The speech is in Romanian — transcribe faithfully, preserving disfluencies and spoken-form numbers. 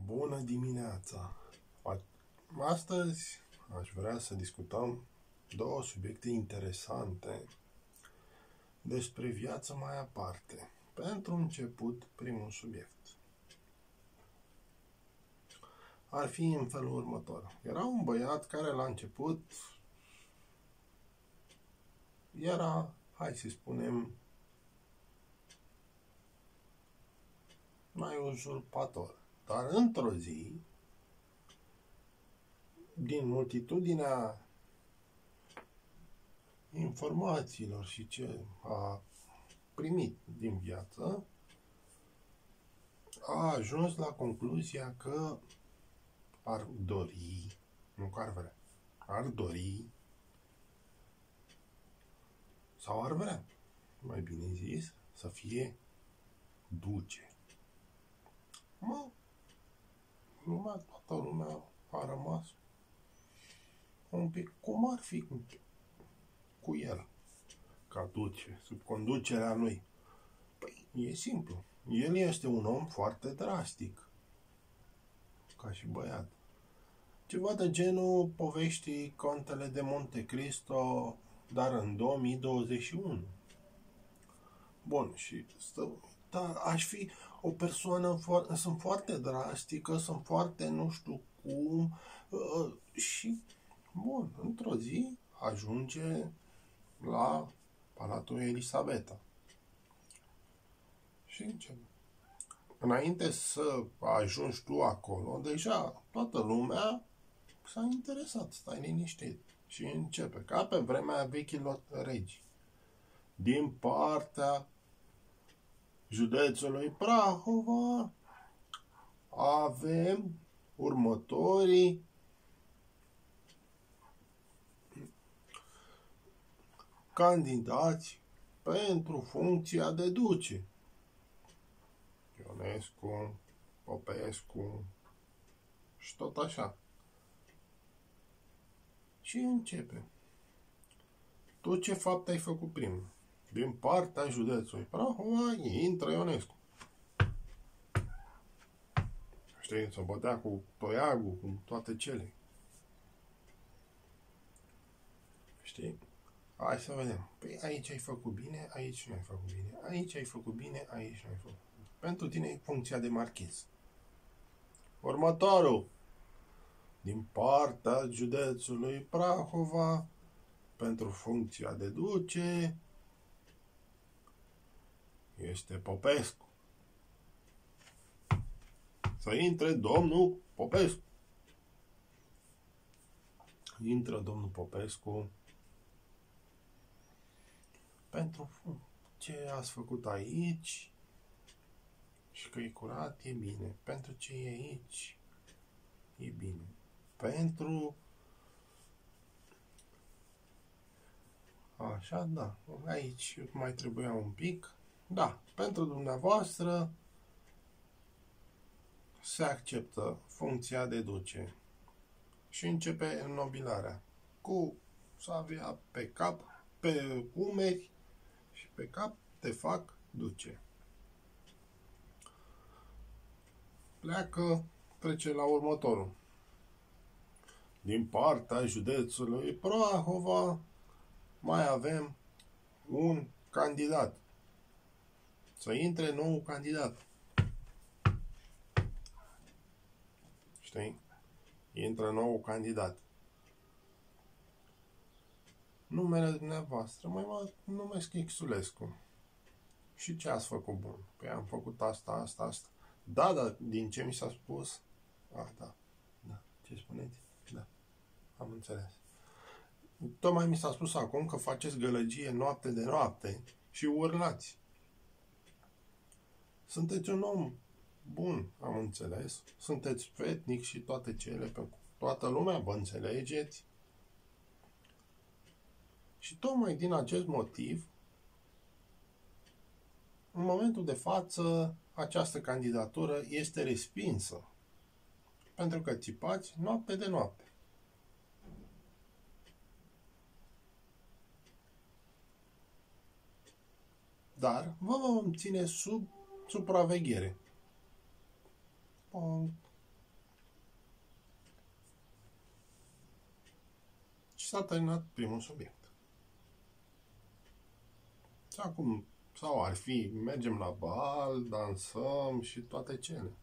Bună dimineața! Astăzi aș vrea să discutăm două subiecte interesante despre viața mai aparte. Pentru început, primul subiect ar fi în felul următor. Era un băiat care la început era, hai să spunem, mai uzurpator. Dar într-o zi, din multitudinea informațiilor și ce a primit din viață, a ajuns la concluzia că ar dori, nu că ar vrea, ar dori sau ar vrea, mai bine zis, să fie duce. Mă, lumea, toată lumea a rămas un pic cum ar fi cu, cu el, ca duce, sub conducerea lui. Păi, e simplu. El este un om foarte drastic, ca și băiat. Ceva de genul poveștii Contele de Monte Cristo, dar în două mii douăzeci și unu. Bun, și stă, dar aș fi o persoană, foarte, sunt foarte drastică, sunt foarte nu știu cum, uh, și, bun, într-o zi ajunge la Palatul Elisabeta. Și începe. Înainte să ajungi tu acolo, deja toată lumea s-a interesat, stai liniștit. Și începe, ca pe vremea vechilor regi. Din partea județului Prahova avem următorii candidați pentru funcția de duce: Ionescu, Popescu și tot așa. Și începe. Tu ce fapt ai făcut primul? Din partea județului Prahova intră Ionescu. Știi, să bătea cu toiagul, cu toate cele. Știi? Hai să vedem. Păi aici ai făcut bine, aici nu ai făcut bine. Aici ai făcut bine, aici nu ai făcut bine. Pentru tine e funcția de marchez. Următorul. Din partea județului Prahova, pentru funcția de duce, este Popescu. Să intre domnul Popescu. Intră domnul Popescu. Pentru ce ați făcut aici și că e curat, e bine. Pentru ce e aici, e bine. Pentru... Așa, da. Aici mai trebuia un pic. Da, pentru dumneavoastră se acceptă funcția de duce. Și începe înnobilarea. Cu sabia pe cap, pe umeri și pe cap te fac duce. Pleacă, trece la următorul. Din partea județului Prahova mai avem un candidat. Să intre nou candidat. Știi? Intră nou candidat. Numele dumneavoastră, mai mă numesc Xulescu. Și ce ați făcut bun? Păi am făcut asta, asta, asta. Da, da, din ce mi s-a spus? Ah, da, da. Ce spuneți? Da, am înțeles. Tocmai mi s-a spus acum că faceți gălăgie noapte de noapte și urlați. Sunteți un om bun, am înțeles. Sunteți fetnic și toate cele, pe toată lumea vă înțelegeți. Și tocmai din acest motiv, în momentul de față, această candidatură este respinsă. Pentru că țipați noapte de noapte. Dar vă vom ține sub supraveghere. s-a terminat primul subiect. Și acum, sau ar fi, mergem la bal, dansăm și toate cele.